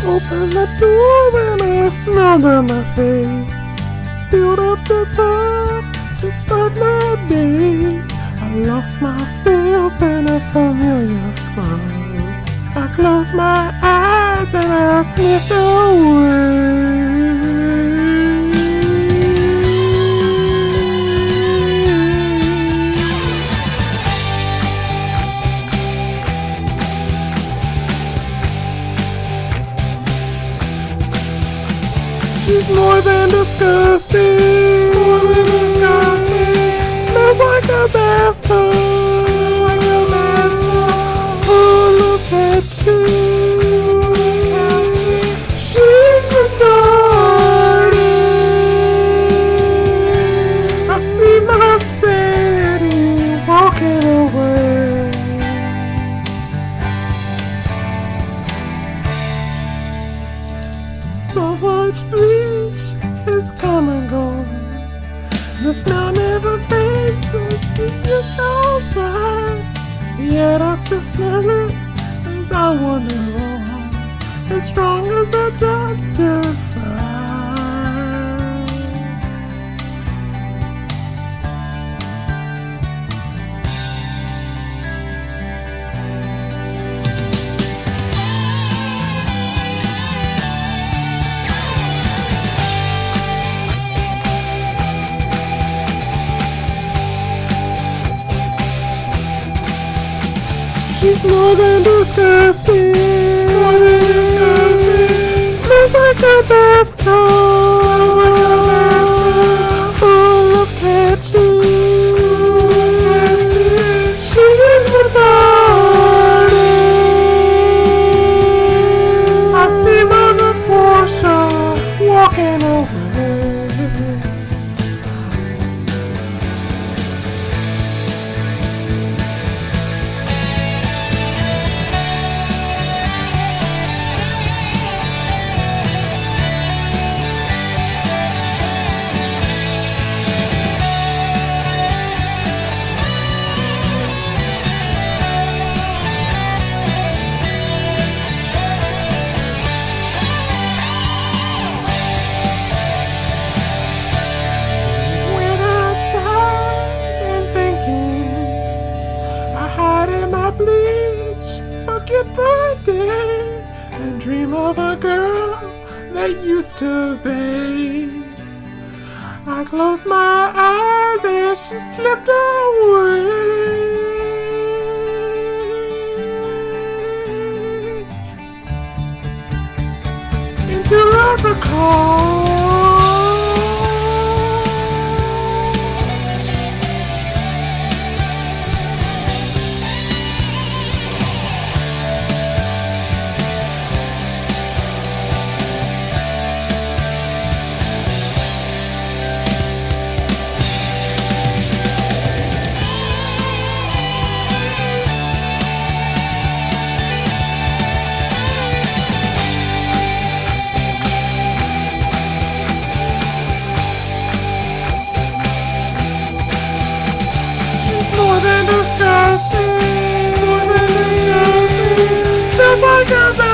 Open the door and I smiled on my face. Filled up the tub to start my day. I lost myself in a familiar scroll. I closed my eyes and I sniffed away. She's more than disgusting. More than disgusting. Smells like a bathtub. Smells like a bathtub. Full of catching. She's retarded. I see my sanity walking away. So much bleach has come and gone. The smell never fades, the sickness goes by. Yet I still smell it as I wander on, as strong as a dumpster fire. She's more than disgusting. More than disgusting. Smells like a bathtub. Smells like a bathtub. Full of catching. She's retarded. I see Mother Portia walking away. Bleach, forget the day, and dream of a girl that used to bathe. I closed my eyes and she slipped away until I recall. More than disgusting. Feels like a